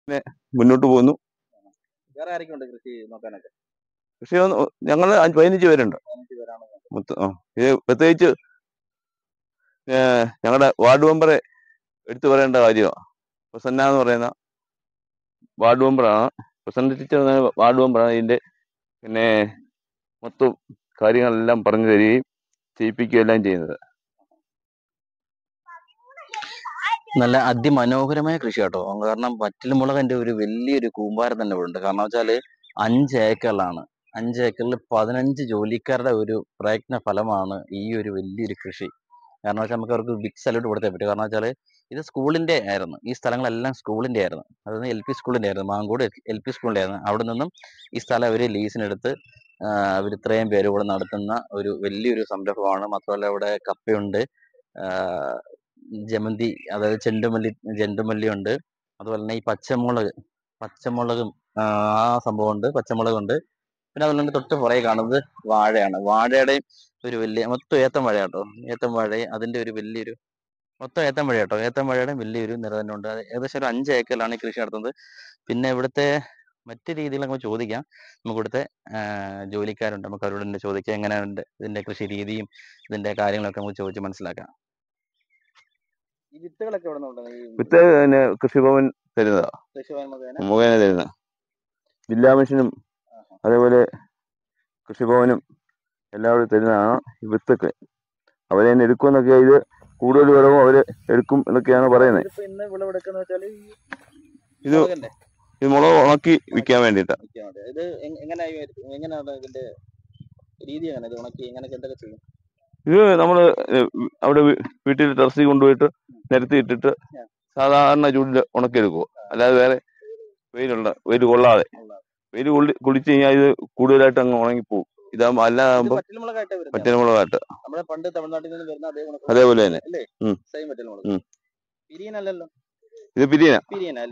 മുന്നോട്ട് പോകുന്നു. വേറെ ആരൊക്കെ ഉണ്ട് കൃഷി നോക്കാനൊക്കെ? കൃഷി ഞങ്ങള് 15 പേരുണ്ട്. 15 പേരാണ് നോക്കുന്നത്. മൊത്തം. ഇത് പ്രത്യേകിച്ച് ഞങ്ങളുടെ വാർഡ് മെമ്പറെ എടുത്തു പറയേണ്ട കാര്യമാണ്. പ്രസന്ന എന്ന് പറയുന്ന വാർഡ് മെമ്പറാണ്. പ്രസന്ന ടീച്ചർ വാർഡ് മെമ്പറാണ് ഇതിന്റെ പിന്നെ മൊത്തം കാര്യങ്ങളെല്ലാം പറഞ്ഞു തരികയും ചെയ്യിപ്പിക്കുകയെല്ലാം ചെയ്യുന്നത്. നല്ല അതിമനോഹരമായ കൃഷി കേട്ടോ. കാരണം വറ്റൽമുളകിന്റെ ഒരു വലിയൊരു കൂമ്പാരം തന്നെ ഇവിടെ ഉണ്ട്. കാരണം വെച്ചാല് 5 ഏക്കറിലാണ്. 5 ഏക്കറിൽ 15 ജോലിക്കാരുടെ ഒരു പ്രയത്ന ഫലമാണ് ഈ ഒരു വലിയൊരു കൃഷി. കാരണം വെച്ചാൽ നമുക്ക് അവർക്ക് ബിഗ് സല്യൂട്ട് കൊടുത്തേ പറ്റും. കാരണം വെച്ചാൽ ഇത് സ്കൂളിന്റെ ആയിരുന്നു. ഈ സ്ഥലങ്ങളെല്ലാം സ്കൂളിന്റെ ആയിരുന്നു. അതായത് LP സ്കൂളിന്റെ ആയിരുന്നു. മാങ്കോട് LP സ്കൂളിന്റെ ആയിരുന്നു. അവിടെ നിന്നും ഈ സ്ഥലം അവർ ലീസിനെടുത്ത് അവർ ഇത്രയും പേര് ഇവിടെ നടത്തുന്ന ഒരു വലിയൊരു സംരംഭമാണ്. മാത്രമല്ല ഇവിടെ കപ്പയുണ്ട്, ജമന്തി, അതായത് ചെണ്ടുമല്ലി ഉണ്ട്. അതുപോലെ തന്നെ ഈ പച്ചമുളകും ആ സംഭവമുണ്ട്, പച്ചമുളകുണ്ട്. പിന്നെ അതുപോലെ തന്നെ തൊട്ട് പുറകെ കാണുന്നത് വാഴയാണ്. വാഴയുടെയും ഒരു വലിയ മൊത്തം ഏത്തം വാഴ കേട്ടോ. ഏത്തം വാഴ അതിന്റെ ഒരു വലിയൊരു മൊത്തം ഏത്തം വാഴ കേട്ടോ. ഏത്തം വാഴയുടെ വലിയൊരു നിര തന്നെ ഉണ്ട്. ഏകദേശം ഒരു 5 ഏക്കറിലാണ് ഈ കൃഷി നടത്തുന്നത്. പിന്നെ ഇവിടുത്തെ മറ്റു രീതികൾ നമുക്ക് ചോദിക്കാം. നമുക്ക് ഇവിടുത്തെ ജോലിക്കാരുണ്ട്, നമുക്ക് അവരോട് തന്നെ ചോദിക്കാം എങ്ങനെയുണ്ട് ഇതിന്റെ കൃഷി രീതിയും ഇതിന്റെ കാര്യങ്ങളൊക്കെ നമുക്ക് ചോദിച്ച് മനസ്സിലാക്കാം. ഈ വിത്തുകളൊക്കെ എവിടെ നിന്നുണ്ട്? വിത്ത് കൃഷിഭവൻ തരുന്നതാ, മുഖേന തരുന്ന. ജില്ലാ മിഷനും അതേപോലെ കൃഷിഭവനും എല്ലാവരും തരുന്നതാണ് ഈ വിത്തൊക്കെ. അവരെ തന്നെ എടുക്കുമെന്നൊക്കെ, ഇത് കൂടുതൽ വിളവും അവര് എടുക്കും എന്നൊക്കെയാണ് പറയുന്നത്. ഇത് മുളക് ഉണക്കി വിൽക്കാൻ വേണ്ടിട്ടാ. ഇത് എങ്ങനെയാണ് ഇതിന്റെ രീതി? ഇത് ഉണക്കി എങ്ങനെയൊക്കെ എന്തൊക്കെ ചെയ്യും? ഇത് നമ്മള് അവിടെ വീട്ടിൽ ടെറസിൽ കൊണ്ടുപോയിട്ട് നിരത്തി ഇട്ടിട്ട് സാധാരണ ചൂടിൽ ഉണക്കിയെടുക്കുക. അല്ലാതെ വേറെ വെയിൽ കൊള്ളാതെ. വെയിൽ കൊള്ളിച്ചു കഴിഞ്ഞാൽ ഇത് കൂടുതലായിട്ട് അങ്ങ് ഉണങ്ങിപ്പോവും. ഇതാകുമ്പോ അല്ലാതാകുമ്പോ വറ്റൽമുളകായിട്ട് പണ്ട് തമിഴ്നാട്ടിൽ നിന്ന് വരുന്ന അതേപോലെ തന്നെ. ഇത് പിരിയന.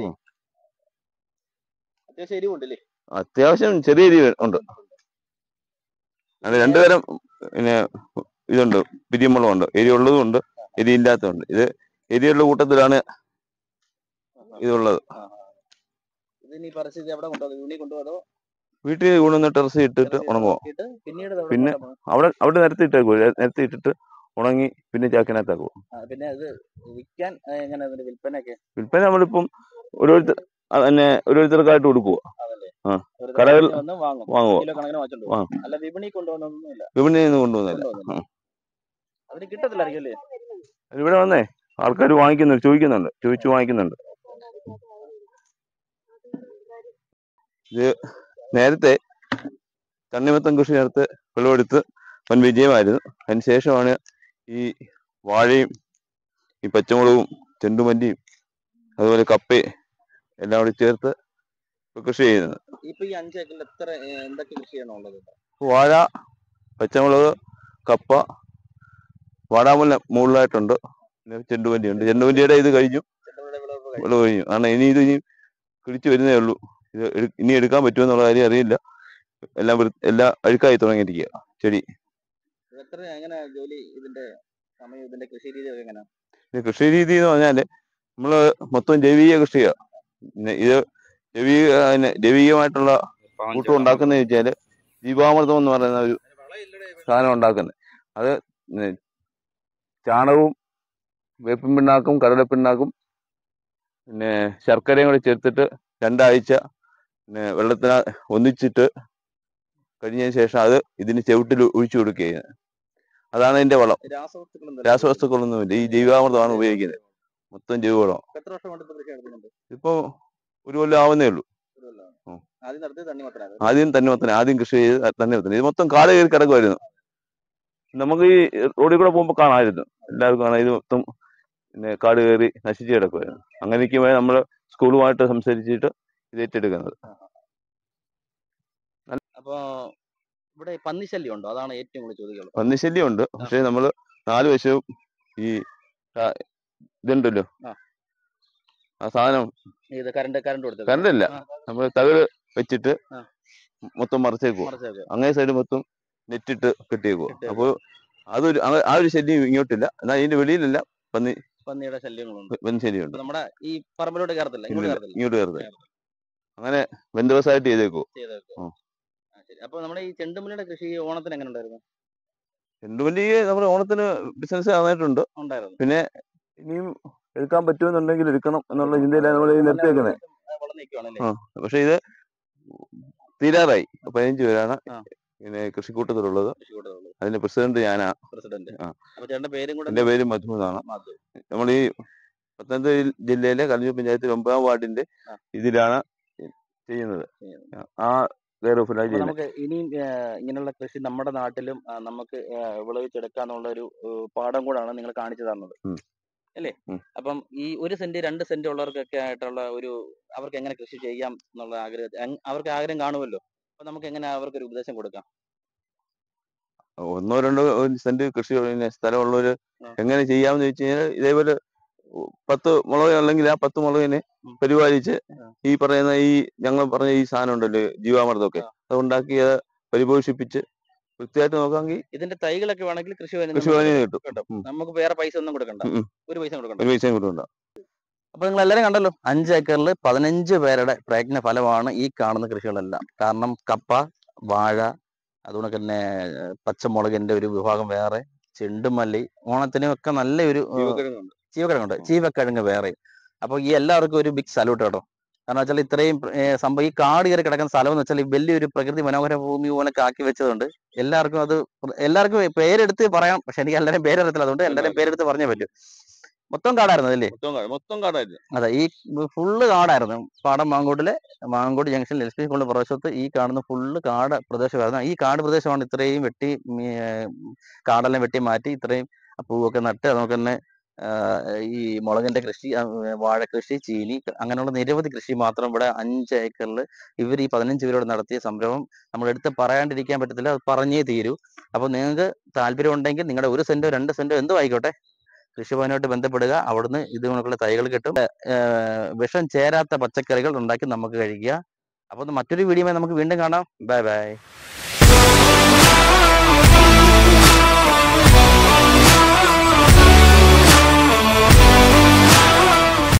അത്യാവശ്യം ചെറിയ എരിവ് ഉണ്ട്. അത് രണ്ടുതരം പിന്നെ ഇതുണ്ട്, പിരിയമുളകുണ്ട്. എരിവുള്ളതും ഉണ്ട്, എരിയില്ലാത്തതുണ്ട്. ഇത് എരിയുള്ള കൂട്ടത്തിലാണ് ഇതുള്ളത്. വീട്ടിൽ കൊണ്ടുവന്ന് ടെറസ് ഇട്ടിട്ട് ഉണങ്ങുമോ. പിന്നെ അവിടെ നിരത്തി ഇട്ടിട്ട് ഉണങ്ങി പിന്നെ ചാക്കിനകത്താക്കുമോ. വിൽപ്പന നമ്മളിപ്പം ഓരോരുത്തർക്കായിട്ട് കൊടുക്കുവോ. കടകൾ വാങ്ങുവോ. വിപണിയിൽ നിന്ന് കൊണ്ടുവന്നില്ല. ഇവിടെ വന്നേ ആൾക്കാർ വാങ്ങിക്കുന്നുണ്ട്, ചോദിച്ചു വാങ്ങിക്കുന്നുണ്ട്. ഇത് നേരത്തെ തണ്ണിമത്തൻ കൃഷി നേരത്തെ വിളവെടുത്ത് വൻ വിജയമായിരുന്നു. അതിനുശേഷമാണ് ഈ വാഴയും ഈ പച്ചമുളകും ചെണ്ടുമല്ലിയും അതുപോലെ കപ്പയും എല്ലാം കൂടി ചേർത്ത് കൃഷി ചെയ്യുന്നത്. വാഴ, പച്ചമുളക്, കപ്പ, വാടാമുല്ല മുകളിലായിട്ടുണ്ട്. ചെണ്ടുമല്ലിയുണ്ട്. ചെണ്ടുമല്ലിയുടെ ഇത് കഴിഞ്ഞു, വിളവ് കഴിഞ്ഞു. കാരണം ഇനി കിളിച്ചു വരുന്നേ ഉള്ളൂ. ഇത് ഇനി എടുക്കാൻ പറ്റുമെന്നുള്ള കാര്യം അറിയില്ല. എല്ലാം അഴുക്കായി തുടങ്ങിയിരിക്കുക ചെടി. കൃഷി രീതി എന്ന് പറഞ്ഞാല് നമ്മള് മൊത്തം ജൈവിക കൃഷിയാ. ഇത് ജൈവികമായിട്ടുള്ള കൂട്ടം ഉണ്ടാക്കുന്ന വെച്ചാല് ജീവാമൃതം എന്ന് പറയുന്ന ഒരു സാധനം ഉണ്ടാക്കുന്നത്. അത് ചാണകവും വേപ്പിൻ പിണ്ണാക്കും കടലപ്പിണ്ണാക്കും പിന്നെ ശർക്കരയും കൂടി ചേർത്തിട്ട് 2 ആഴ്ച പിന്നെ വെള്ളത്തിന് ഒന്നിച്ചിട്ട് കഴിഞ്ഞതിന് ശേഷം അത് ഇതിന് ചവിട്ടിൽ ഒഴിച്ചു കൊടുക്കുകയാണ്. അതാണ് ഇതിന്റെ വളം. രാസവസ്തുക്കളൊന്നുമില്ല. ഈ ജൈവാമൃതമാണ് ഉപയോഗിക്കുന്നത്. മൊത്തം ജൈവവളം. ഇപ്പൊ 1 കൊല്ലം ആവുന്നേ ഉള്ളൂ. ആദ്യം തണ്ണിമത്തൻ, ആദ്യം കൃഷി ചെയ്ത് തണ്ണിമത്തൻ. ഇത് മൊത്തം കാട് കയറി കിടക്കുമായിരുന്നു. നമുക്ക് ഈ റോഡിൽ കൂടെ പോകുമ്പോൾ കാണാമായിരുന്നു, എല്ലാവർക്കും കാണാം. ഇത് മൊത്തം പിന്നെ കാട് കയറി നശിച്ചു കിടക്കുമായിരുന്നു. അങ്ങനെ ഇരിക്കുമ്പോൾ നമ്മള് സ്കൂളുമായിട്ട് സംസാരിച്ചിട്ട് ഇത് ഏറ്റെടുക്കുന്നത്. ഇവിടെ പന്നിശല്യം ഉണ്ടോ? അതാണ് ഏറ്റവും കൂടുതൽ ചോദിക്കുന്നത്. പന്നിശല്യം ഉണ്ട്. പക്ഷെ നമ്മള് 4 വശവും ഈ ഇതുണ്ടല്ലോ, ആ സാധനം കറണ്ടില്ല, നമ്മള് തകിട് വെച്ചിട്ട് മൊത്തം മറച്ചേക്കുവോ. അങ്ങേ സൈഡ് മൊത്തം നെറ്റിട്ട് കെട്ടിയേക്കുവോ. അപ്പോൾ ആ ഒരു ശല്യം ഇങ്ങോട്ടില്ല. എന്നാൽ ഇതിന്റെ വെളിയിലല്ല പന്നി പന്നിയുടെ ശല്യങ്ങളുണ്ട്. ശരിയുണ്ട്. അപ്പൊ നമ്മുടെ ഈ പറമ്പിലോട്ട് കയറത്തില്ല, ഇങ്ങോട്ട് ഇല്ലില്ല, കയറത്തില്ല. ഇങ്ങോട്ട് കയറുന്നത് അങ്ങനെ ബന്ദോബസ്തായിട്ട് ചെയ്തേക്കോ. ചെയ്തേക്കും. ഉം. ശരി. അപ്പൊ നമ്മുടെ ഈ ചെണ്ടുമല്ലിയുടെ കൃഷി ഓണത്തിന് എങ്ങനെ ഉണ്ടായിരുന്നു? ചെണ്ടുമല്ലിയെ നമ്മുടെ ഓണത്തിന് ബിസിനസ് നന്നായിട്ടുണ്ട്. ഉണ്ടായിരുന്നു. പിന്നെ ഇനിയും എടുക്കാൻ പറ്റുമെന്നുണ്ടെങ്കിൽ എടുക്കണം എന്നുള്ള ചിന്തയിലാണ് നമ്മൾ നിർത്തിയേക്കുന്നത്. വളർന്നു നിൽക്കുവാണല്ലേ? പക്ഷെ ഇത് തീരാറായി. 15 പേരാണ് ആ. പിന്നെ കൃഷിക്കൂട്ടത്തിലുള്ളത്. കൃഷിക്കൂട്ടത്തിലുള്ളത്. അതിന്റെ പ്രസിഡന്റ് ഞാനാ. പ്രസിഡന്റ്. ആ. അപ്പൊ ചേട്ടന്റെ പേരും കൂടെ എന്റെ പേര് മധു എന്നാണ്. മധു. നമ്മൾ ഈ പത്തനംതിട്ട ജില്ലയിലെ കലിഞ്ഞൂർ പഞ്ചായത്തിൽ 9ാം വാർഡിന്റെ ആ. ഇതിലാണ് ചെയ്യുന്നത്. ആ കെയർ ഓഫിലാണ് അപ്പൊ ചെയ്യുന്നത്. നമുക്ക് ഇനിയും ഇങ്ങനെയുള്ള കൃഷി നമ്മുടെ നാട്ടിലും നമുക്ക് വിളവിച്ചെടുക്കാന്നുള്ള ഒരു പാഠം കൂടാണ് നിങ്ങൾ കാണിച്ചു തന്നത്, അല്ലേ? അപ്പം ഈ 1 സെന്റ് 2 സെന്റ് ഉള്ളവർക്കൊക്കെ ആയിട്ടുള്ള ഒരു അവർക്ക് എങ്ങനെ കൃഷി ചെയ്യാം എന്നുള്ള അവർക്ക് ആഗ്രഹം കാണുമല്ലോ. അപ്പൊ നമുക്ക് എങ്ങനെ അവർക്കൊരു ഉപദേശം കൊടുക്കാം? 1 2 സെന്റ് കൃഷി സ്ഥലമുള്ളവര് എങ്ങനെ ചെയ്യാമെന്ന് ചോദിച്ചു കഴിഞ്ഞാൽ ഇതേപോലെ 10 മുളക് അല്ലെങ്കിൽ ആ 10 മുളകിനെ പരിപാലിച്ച് ഈ പറയുന്ന ഞങ്ങൾ പറഞ്ഞ ഈ സാധനം ഉണ്ടല്ലോ ജീവാമൃതമൊക്കെ അത് ഉണ്ടാക്കി പരിപോഷിപ്പിച്ച് വൃത്തിയായിട്ട് നോക്കാമെങ്കിൽ ഇതിന്റെ തൈകളൊക്കെ വേണമെങ്കിൽ കൃഷിഭവനിൽ കിട്ടും. നമുക്ക് വേറെ പൈസ ഒന്നും കൊടുക്കണ്ട, ഒരു പൈസ കൊടുക്കണ്ട. അപ്പൊ നിങ്ങൾ എല്ലാവരും കണ്ടല്ലോ, 5 ഏക്കറിൽ 15 പേരുടെ പ്രയത്ന ഫലമാണ് ഈ കാണുന്ന കൃഷികളെല്ലാം. കാരണം കപ്പ, വാഴ, അതുകൊണ്ട് തന്നെ പച്ചമുളകിന്റെ ഒരു വിഭാഗം വേറെ, ചെണ്ടുമല്ലി, ഓണത്തിനും ഒക്കെ നല്ലൊരു ചീവക്കിഴങ്ങുണ്ട്, ചീവക്കിഴങ്ങ് വേറെ. അപ്പൊ ഈ എല്ലാവർക്കും ഒരു ബിഗ് സല്യൂട്ട് കേട്ടോ. കാരണം വെച്ചാൽ ഇത്രയും സംഭവം ഈ കാട് കയറി കിടക്കുന്ന സ്ഥലം എന്ന് വെച്ചാൽ ഈ വലിയൊരു പ്രകൃതി മനോഹര ഭൂമി പോലെ ആക്കി വെച്ചതുകൊണ്ട് എല്ലാവർക്കും പേരെടുത്ത് പറയാം. പക്ഷെ എനിക്ക് എല്ലാവരും പേരറിയത്തില്ല, അതുകൊണ്ട് എല്ലാവരും പേരെടുത്ത് പറഞ്ഞേ പറ്റും. മൊത്തം കാടായിരുന്നു അല്ലേ? മൊത്തം കാടായിരുന്നു. അതെ, ഈ ഫുള്ള് കാടായിരുന്നു. പാടം മാങ്കോട് ജംഗ്ഷൻ എൽ പി സ്കൂളിന്റെ പ്രദേശത്ത് ഈ കാണുന്ന ഫുള്ള് കാട് പ്രദേശമായിരുന്നു. ഈ കാട് പ്രദേശമാണ് ഇത്രയും കാടെല്ലാം വെട്ടി മാറ്റി ഇത്രയും പൂവൊക്കെ നട്ട് നമുക്ക് തന്നെ ഈ മുളകിന്റെ കൃഷി, വാഴ കൃഷി, ചീനി, അങ്ങനെയുള്ള നിരവധി കൃഷി മാത്രം ഇവിടെ 5 ഏക്കറിൽ ഇവർ ഈ 15 പേരോട് നടത്തിയ സംരംഭം നമ്മൾ എടുത്ത് പറയാണ്ടിരിക്കാൻ പറ്റത്തില്ല, അത് പറഞ്ഞേ തീരൂ. അപ്പൊ നിങ്ങൾക്ക് താല്പര്യം ഉണ്ടെങ്കിൽ നിങ്ങളുടെ 1 സെന്റോ 2 സെന്റോ എന്തോ ആയിക്കോട്ടെ, കൃഷിഭവനുമായിട്ട് ബന്ധപ്പെടുക. അവിടുന്ന് ഇതിനുള്ള തൈകൾ കിട്ടും. വിഷം ചേരാത്ത പച്ചക്കറികൾ ഉണ്ടാക്കി നമുക്ക് കഴിക്കുക. അപ്പൊ മറ്റൊരു വീഡിയോ നമുക്ക് വീണ്ടും കാണാം. Bye by.